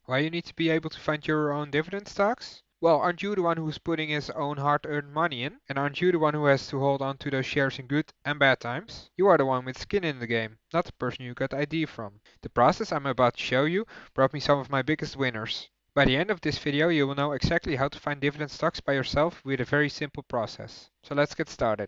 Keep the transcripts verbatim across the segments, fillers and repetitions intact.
Why you need to be able to find your own dividend stocks? Well, aren't you the one who's putting his own hard-earned money in? And aren't you the one who has to hold on to those shares in good and bad times? You are the one with skin in the game, not the person you got I D from. The process I'm about to show you brought me some of my biggest winners. By the end of this video, you will know exactly how to find dividend stocks by yourself with a very simple process. So let's get started.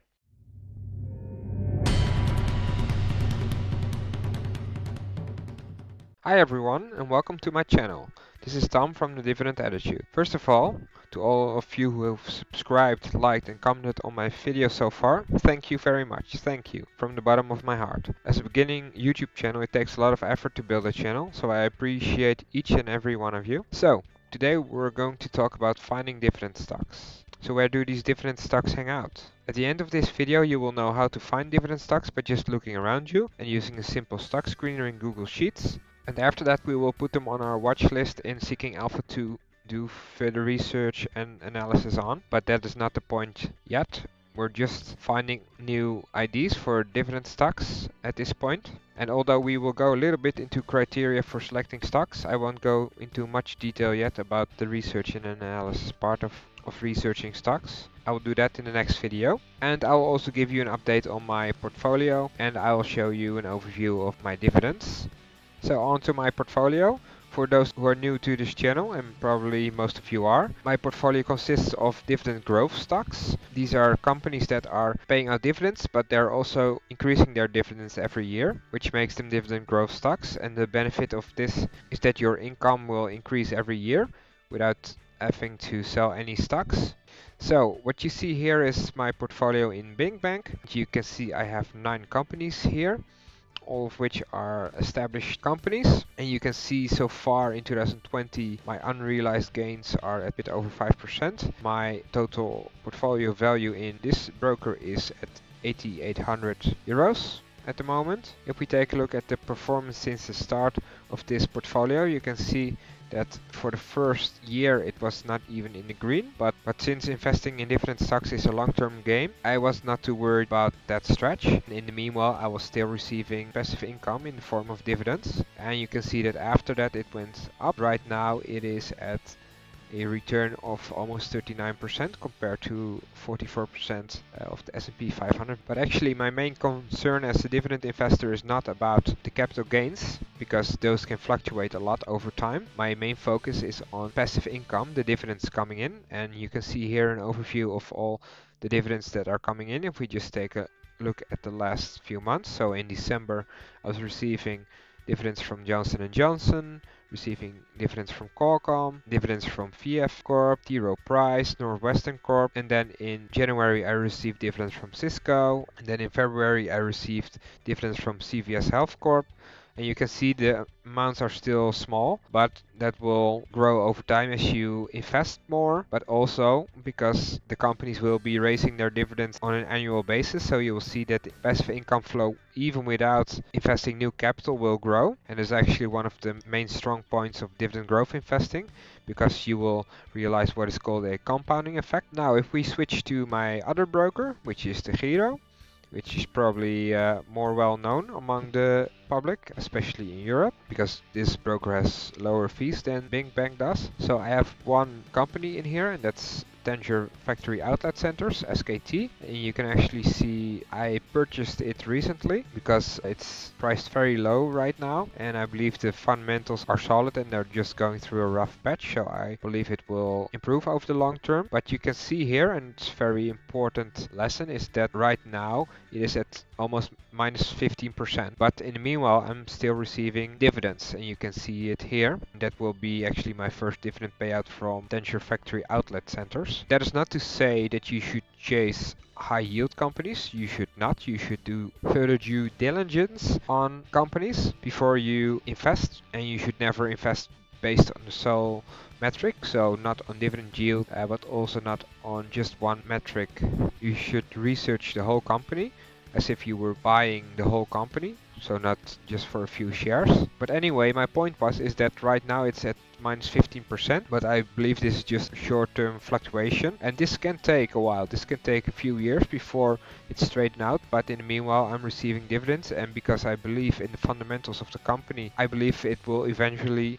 Hi everyone and welcome to my channel. This is Tom from The Dividend Attitude. First of all, to all of you who have subscribed, liked and commented on my video so far, thank you very much. Thank you from the bottom of my heart. As a beginning YouTube channel, it takes a lot of effort to build a channel, so I appreciate each and every one of you. So, today we're going to talk about finding dividend stocks. So where do these dividend stocks hang out? At the end of this video you will know how to find dividend stocks by just looking around you and using a simple stock screener in Google Sheets. And after that we will put them on our watch list in Seeking Alpha to do further research and analysis on. But that is not the point yet. We're just finding new I Ds for dividend stocks at this point. And although we will go a little bit into criteria for selecting stocks, I won't go into much detail yet about the research and analysis part of, of researching stocks. I will do that in the next video. And I will also give you an update on my portfolio and I will show you an overview of my dividends. So on to my portfolio. For those who are new to this channel, and probably most of you are, my portfolio consists of dividend growth stocks. These are companies that are paying out dividends, but they're also increasing their dividends every year, which makes them dividend growth stocks. And the benefit of this is that your income will increase every year without having to sell any stocks. So what you see here is my portfolio in Bing Bank. You can see I have nine companies here, all of which are established companies. And you can see so far in two thousand twenty my unrealized gains are a bit over five percent. My total portfolio value in this broker is at eighty-eight hundred euros at the moment. If we take a look at the performance since the start of this portfolio, you can see that for the first year it was not even in the green, but, but since investing in dividend stocks is a long-term game, I was not too worried about that stretch. In the meanwhile, I was still receiving passive income in the form of dividends, and you can see that after that it went up. Right now it is at a return of almost thirty-nine percent compared to forty-four percent of the S and P five hundred. But actually my main concern as a dividend investor is not about the capital gains, because those can fluctuate a lot over time. My main focus is on passive income, the dividends coming in, and you can see here an overview of all the dividends that are coming in. If we just take a look at the last few months, so in December I was receiving dividends from Johnson and Johnson, receiving dividends from Qualcomm, dividends from V F Corp, T. Rowe Price, Northwestern Corp, and then in January I received dividends from Cisco, and then in February I received dividends from C V S Health Corp. And you can see the amounts are still small, but that will grow over time as you invest more, but also because the companies will be raising their dividends on an annual basis, so you will see that the passive income flow, even without investing new capital, will grow. And is actually one of the main strong points of dividend growth investing, because you will realize what is called a compounding effect. Now if we switch to my other broker, which is DEGIRO, which is probably uh, more well known among the public, especially in Europe, because this broker has lower fees than Bing Bank does. So I have one company in here, and that's Tanger Factory Outlet Centers, S K T. And you can actually see I purchased it recently because it's priced very low right now, and I believe the fundamentals are solid and they're just going through a rough patch, so I believe it will improve over the long term. But you can see here, and it's a very important lesson, is that right now it is at almost minus fifteen percent. But in the meanwhile, I'm still receiving dividends, and you can see it here. That will be actually my first dividend payout from Tanger Factory Outlet Centers. That is not to say that you should chase high yield companies. You should not. You should do further due diligence on companies before you invest, and you should never invest based on the sole metric, so not on dividend yield, uh, but also not on just one metric. You should research the whole company as if you were buying the whole company, so not just for a few shares. But anyway, my point was is that right now it's at minus fifteen percent, but I believe this is just short-term fluctuation, and this can take a while. This can take a few years before it's straightened out, but in the meanwhile I'm receiving dividends, and because I believe in the fundamentals of the company, I believe it will eventually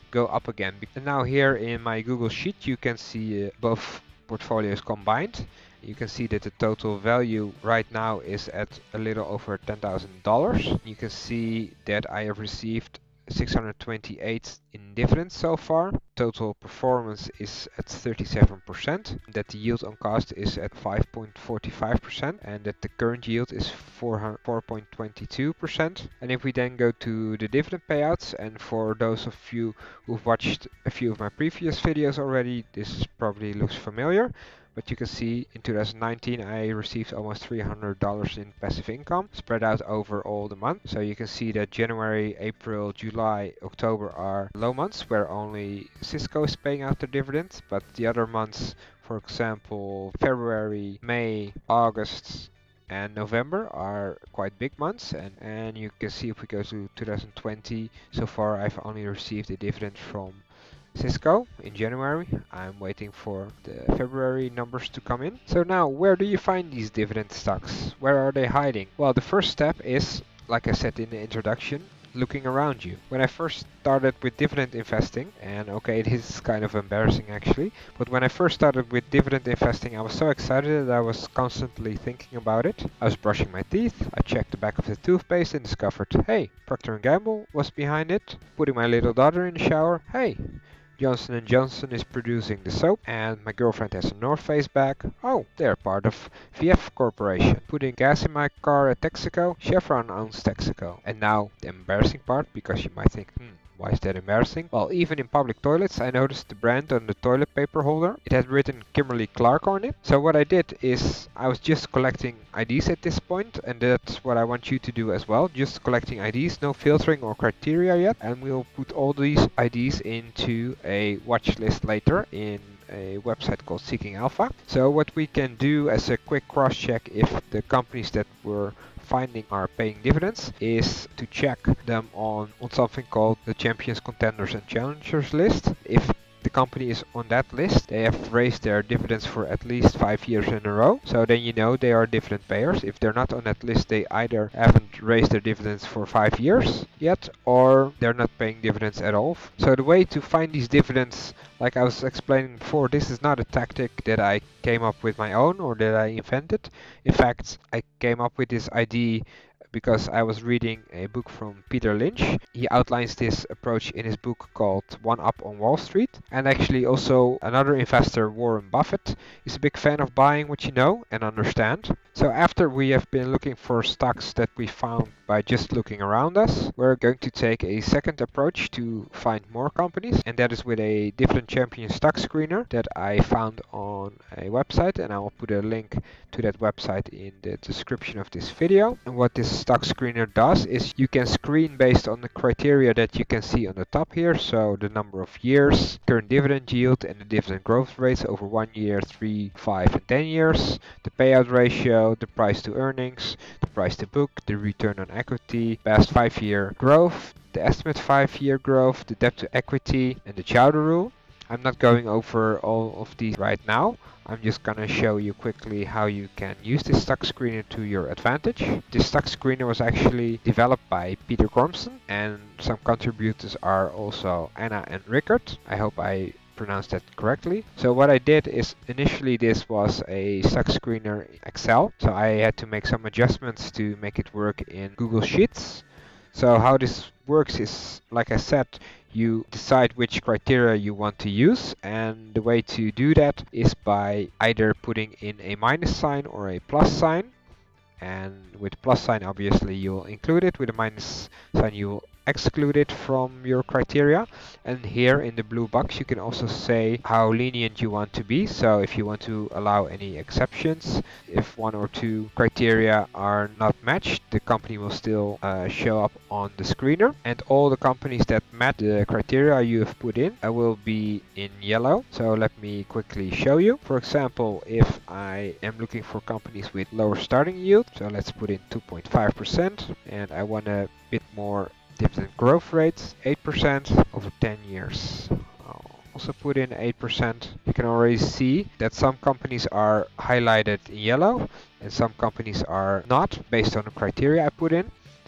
go up again. And now here in my Google Sheet you can see uh, both portfolios combined. You can see that the total value right now is at a little over ten thousand dollars. You can see that I have received six hundred twenty-eight in dividends so far. Total performance is at thirty-seven percent. That the yield on cost is at five point four five percent and that the current yield is four point two two percent. And if we then go to the dividend payouts, and for those of you who've watched a few of my previous videos already, this probably looks familiar. But you can see in two thousand nineteen I received almost three hundred dollars in passive income spread out over all the months. So you can see that January, April, July, October are low months where only Cisco is paying out their dividends, but the other months, for example February, May, August and November, are quite big months. And, and you can see if we go to two thousand twenty, so far I've only received a dividend from Cisco in January. I'm waiting for the February numbers to come in. So now, where do you find these dividend stocks? Where are they hiding? Well, the first step is, like I said in the introduction, looking around you. When I first started with dividend investing, and okay, it is kind of embarrassing actually, but when I first started with dividend investing, I was so excited that I was constantly thinking about it. I was brushing my teeth, I checked the back of the toothpaste and discovered, hey, Procter and Gamble was behind it. Putting my little daughter in the shower, hey, Johnson and Johnson is producing the soap, and my girlfriend has a North Face bag. Oh, they're part of V F Corporation. Putting gas in my car at Texaco, Chevron owns Texaco. And now the embarrassing part, because you might think, hmm, why is that embarrassing? Well, even in public toilets I noticed the brand on the toilet paper holder. It had written Kimberly Clark on it. So what I did is I was just collecting I Ds at this point, and that's what I want you to do as well. Just collecting I Ds, no filtering or criteria yet, and we'll put all these I Ds into a watch list later in a website called Seeking Alpha. So what we can do as a quick cross check if the companies that we're finding are paying dividends is to check them on, on something called the Champions, Contenders and Challengers list. If the company is on that list, they have raised their dividends for at least five years in a row. So then you know they are dividend payers. If they're not on that list, they either haven't raised their dividends for five years yet, or they're not paying dividends at all. So the way to find these dividends, like I was explaining before, this is not a tactic that I came up with my own or that I invented. In fact, I came up with this idea because I was reading a book from Peter Lynch. He outlines this approach in his book called One Up on Wall Street. And actually also another investor, Warren Buffett, is a big fan of buying what you know and understand. So after we have been looking for stocks that we found by just looking around us, we're going to take a second approach to find more companies, and that is with a Dividend Champion stock screener that I found on a website, and I will put a link to that website in the description of this video. And what this stock screener does is you can screen based on the criteria that you can see on the top here, so the number of years, current dividend yield and the dividend growth rates over one year, three, five and ten years, the payout ratio, the price to earnings, the price to book, the return on equity, past five year growth, the estimate five year growth, the debt to equity and the Chowder rule. I'm not going over all of these right now. I'm just gonna show you quickly how you can use this stock screener to your advantage. This stock screener was actually developed by Peter Gormson, and some contributors are also Anna and Rickard. I hope I pronounced that correctly. So what I did is initially this was a stock screener Excel, so I had to make some adjustments to make it work in Google Sheets. So how this works is, like I said, you decide which criteria you want to use, and the way to do that is by either putting in a minus sign or a plus sign. And with the plus sign obviously you will include it, with a minus sign you will exclude it from your criteria. And here in the blue box you can also say how lenient you want to be. So if you want to allow any exceptions, if one or two criteria are not matched, the company will still uh, show up on the screener, and all the companies that match the criteria you have put in uh, will be in yellow. So let me quickly show you. For example, if I am looking for companies with lower starting yield, so let's put in two point five percent, and I want a bit more dividend growth rate, eight percent over ten years. I'll also put in eight percent. You can already see that some companies are highlighted in yellow and some companies are not, based on the criteria I put in.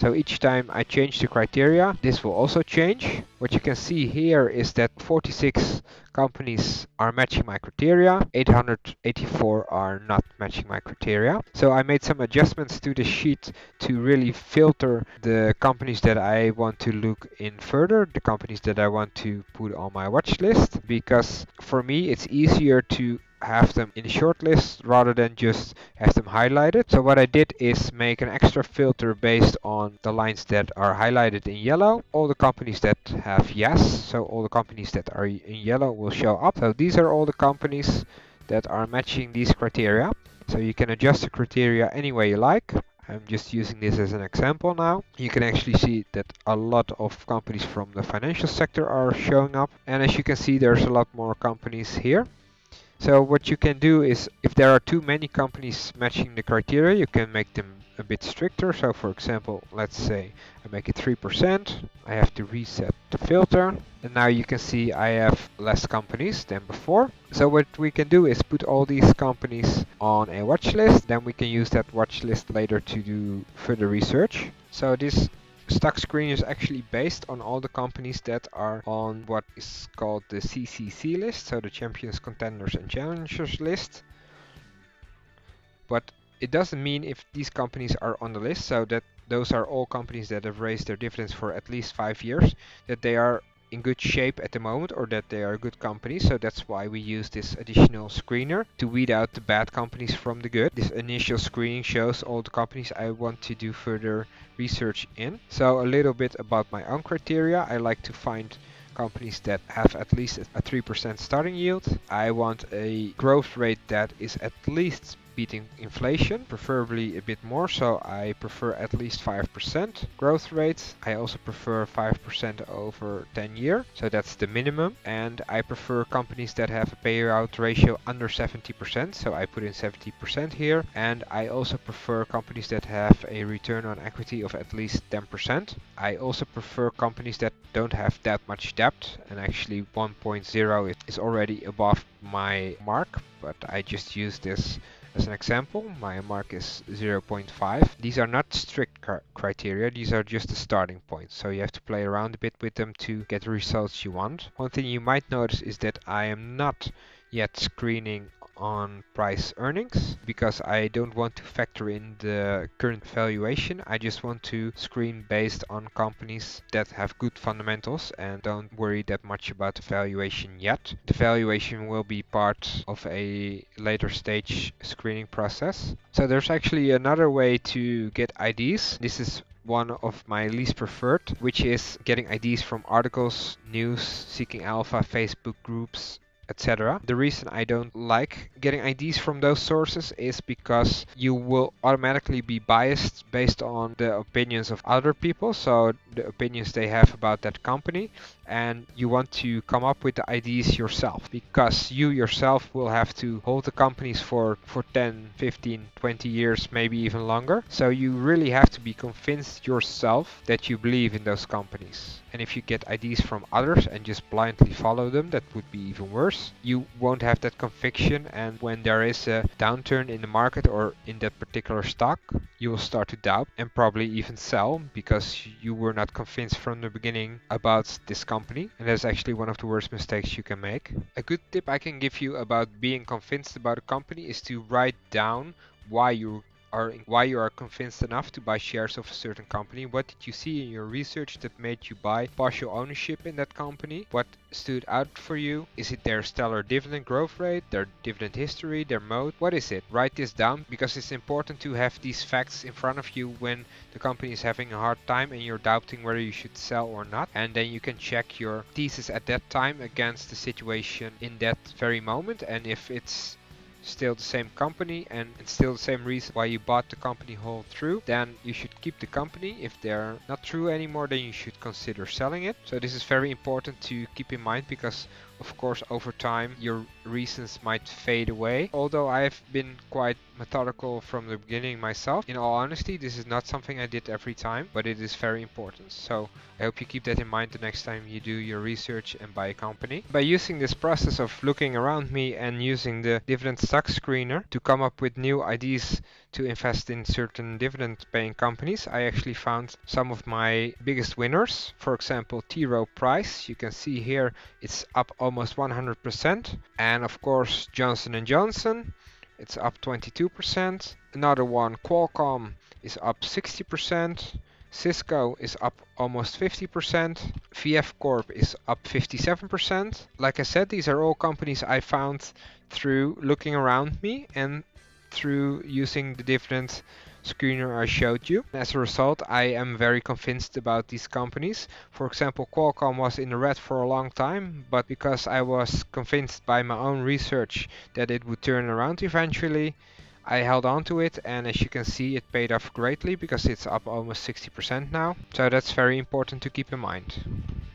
So each time I change the criteria, this will also change. What you can see here is that forty-six companies are matching my criteria, eight hundred eighty-four are not matching my criteria. So I made some adjustments to the sheet to really filter the companies that I want to look in further, the companies that I want to put on my watch list, because for me it's easier to have them in a short list rather than just have them highlighted. So what I did is make an extra filter based on the lines that are highlighted in yellow. All the companies that have yes, so all the companies that are in yellow will show up. So these are all the companies that are matching these criteria. So you can adjust the criteria any way you like. I'm just using this as an example now. You can actually see that a lot of companies from the financial sector are showing up. And as you can see, there's a lot more companies here. So what you can do is, if there are too many companies matching the criteria, you can make them a bit stricter. So for example, let's say I make it three percent. I have to reset the filter. And now you can see I have less companies than before. So what we can do is put all these companies on a watch list. Then we can use that watch list later to do further research. So this stock screen is actually based on all the companies that are on what is called the C C C list, so the Champions, Contenders and Challengers list. But it doesn't mean if these companies are on the list, so that those are all companies that have raised their dividends for at least five years, that they are in good shape at the moment or that they are good companies. So that's why we use this additional screener to weed out the bad companies from the good. This initial screening shows all the companies I want to do further research in. So a little bit about my own criteria. I like to find companies that have at least a three percent starting yield. I want a growth rate that is at least beating inflation, preferably a bit more, so I prefer at least five percent growth rate. I also prefer five percent over ten year, so that's the minimum. And I prefer companies that have a payout ratio under seventy percent, so I put in seventy percent here. And I also prefer companies that have a return on equity of at least ten percent. I also prefer companies that don't have that much debt, and actually one point zero is already above my mark, but I just use this as an example. My mark is zero point five. These are not strict criteria, these are just the starting point. So you have to play around a bit with them to get the results you want. One thing you might notice is that I am not yet screening on price earnings because I don't want to factor in the current valuation. I just want to screen based on companies that have good fundamentals and don't worry that much about the valuation yet. The valuation will be part of a later stage screening process. So there's actually another way to get I Ds. This is one of my least preferred, which is getting I Ds from articles, news, Seeking Alpha, Facebook groups, et cetera. The reason I don't like getting I Ds from those sources is because you will automatically be biased based on the opinions of other people, so the opinions they have about that company, and you want to come up with the I Ds yourself because you yourself will have to hold the companies for, for ten, fifteen, twenty years, maybe even longer. So you really have to be convinced yourself that you believe in those companies. And if you get I Ds from others and just blindly follow them, that would be even worse. You won't have that conviction, and when there is a downturn in the market or in that particular stock, you will start to doubt and probably even sell because you were not convinced from the beginning about this company. And that's actually one of the worst mistakes you can make. A good tip I can give you about being convinced about a company is to write down why you are why you are convinced enough to buy shares of a certain company. What did you see in your research that made you buy partial ownership in that company? What stood out for you? Is it their stellar dividend growth rate, their dividend history, their mode? What is it? Write this down because it's important to have these facts in front of you when the company is having a hard time and you're doubting whether you should sell or not. And then you can check your thesis at that time against the situation in that very moment, and if it's still the same company and it's still the same reason why you bought the company whole through, then you should keep the company. If they're not true anymore, then you should consider selling it. So this is very important to keep in mind because of course over time your reasons might fade away. Although I've been quite methodical from the beginning myself, in all honesty this is not something I did every time, but it is very important. So I hope you keep that in mind the next time you do your research and buy a company. By using this process of looking around me and using the dividend stock screener to come up with new ideas to invest in certain dividend paying companies, I actually found some of my biggest winners. For example, T. Rowe Price. You can see here it's up almost one hundred percent. And of course, Johnson and Johnson. It's up twenty-two percent. Another one, Qualcomm, is up sixty percent. Cisco is up almost fifty percent. V F Corp is up fifty-seven percent. Like I said, these are all companies I found through looking around me and through using the dividend screener I showed you. As a result, I am very convinced about these companies. For example, Qualcomm was in the red for a long time, but because I was convinced by my own research that it would turn around eventually, I held on to it, and as you can see, it paid off greatly because it's up almost sixty percent now. So that's very important to keep in mind.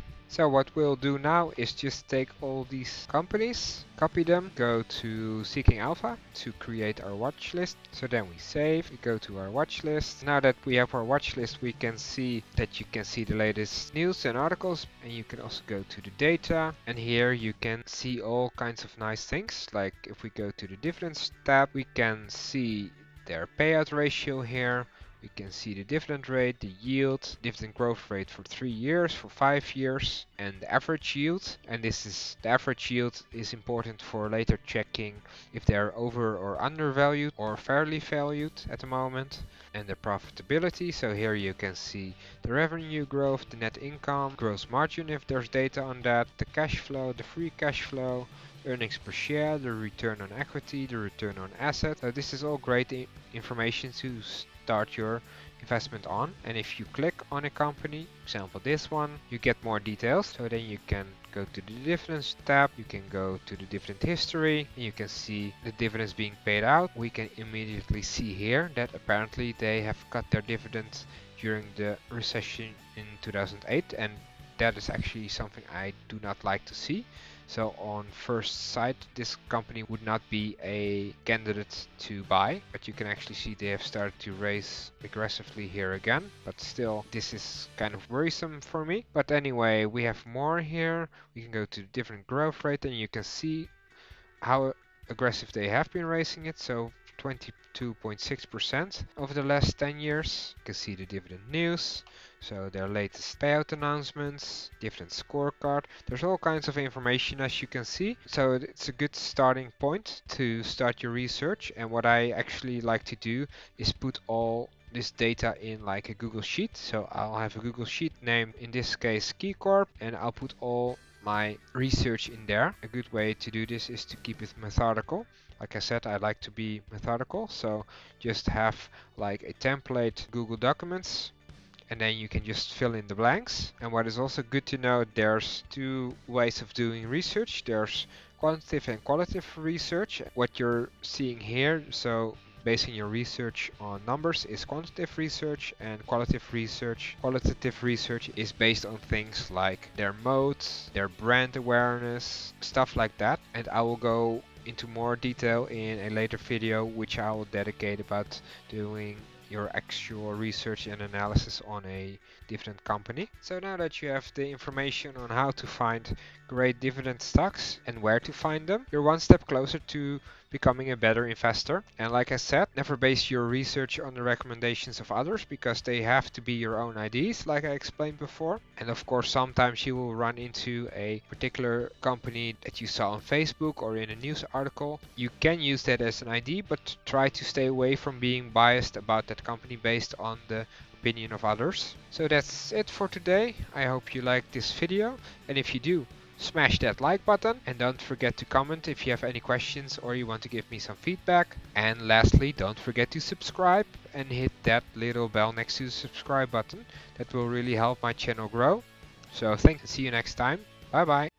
So what we'll do now is just take all these companies, copy them, go to Seeking Alpha to create our watch list. So then we save, we go to our watch list. Now that we have our watch list, we can see that you can see the latest news and articles, and you can also go to the data, and here you can see all kinds of nice things. Like if we go to the dividends tab, we can see their payout ratio here. We can see the dividend rate, the yield, dividend growth rate for three years, for five years, and the average yield. And this is the average yield is important for later checking if they are over or undervalued or fairly valued at the moment. And the profitability. So here you can see the revenue growth, the net income, gross margin if there's data on that, the cash flow, the free cash flow, earnings per share, the return on equity, the return on assets. So this is all great I- information to start your investment on. And if you click on a company, for example this one, you get more details. So then you can go to the dividends tab, you can go to the dividend history, and you can see the dividends being paid out. We can immediately see here that apparently they have cut their dividends during the recession in two thousand eight, and that is actually something I do not like to see. So on first sight, this company would not be a candidate to buy, but you can actually see they have started to raise aggressively here again. But still, this is kind of worrisome for me. But anyway, we have more here. We can go to the different growth rate, and you can see how aggressive they have been raising it. So twenty-two point six percent over the last ten years. You can see the dividend news. So their latest payout announcements, dividend scorecard. There's all kinds of information as you can see. So it's a good starting point to start your research. And what I actually like to do is put all this data in like a Google Sheet. So I'll have a Google Sheet named, in this case, KeyCorp, and I'll put all my research in there. A good way to do this is to keep it methodical. Like I said, I like to be methodical. So just have like a template Google Documents, and then you can just fill in the blanks. And what is also good to know, there's two ways of doing research. There's quantitative and qualitative research. What you're seeing here, so basing your research on numbers, is quantitative research, and qualitative research. Qualitative research is based on things like their moats, their brand awareness, stuff like that. And I will go into more detail in a later video, which I will dedicate about doing your actual research and analysis on a dividend company. So now that you have the information on how to find great dividend stocks and where to find them, you're one step closer to becoming a better investor. And like I said, never base your research on the recommendations of others, because they have to be your own ideas, like I explained before. And of course, sometimes you will run into a particular company that you saw on Facebook or in a news article. You can use that as an idea, but try to stay away from being biased about that company based on the opinion of others. So that's it for today. I hope you liked this video, and if you do, smash that like button, and don't forget to comment if you have any questions or you want to give me some feedback. And lastly, don't forget to subscribe and hit that little bell next to the subscribe button. That will really help my channel grow. So thanks, and see you next time. Bye bye.